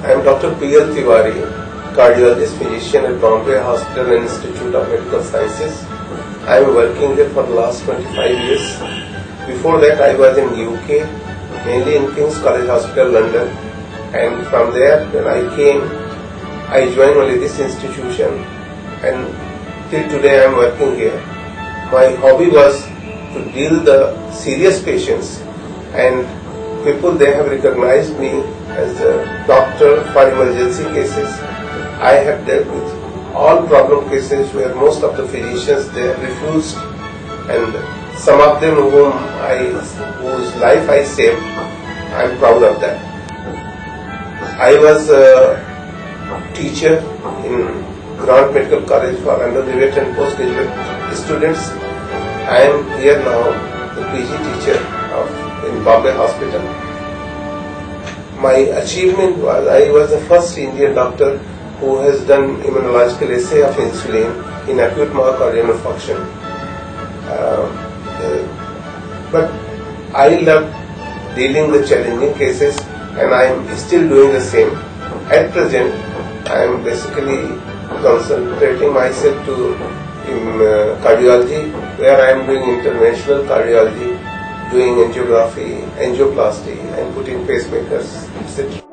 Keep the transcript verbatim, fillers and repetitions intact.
I am Doctor P L Tiwari, cardiologist physician at Bombay Hospital and Institute of Medical Sciences. I am working here for the last twenty-five years. Before that I was in U K, mainly in King's College Hospital, London, and from there when I came, I joined only this institution, and till today I am working here. My hobby was to deal the serious patients, and people, they have recognized me as a doctor for emergency cases. I have dealt with all problem cases where most of the physicians, they have refused, and some of them whom I, whose life I saved, I am proud of that. I was a teacher in Grant Medical College for undergraduate and postgraduate students. I am here now, the P G teacher of, in Bombay Hospital. My achievement was, I was the first Indian doctor who has done immunological assay of insulin in acute myocardial infarction. Uh, uh, but I love dealing with challenging cases, and I am still doing the same. At present, I am basically concentrating myself to in uh, cardiology, where I am doing interventional cardiology, doing angiography, angioplasty, and putting pacemakers, et cetera.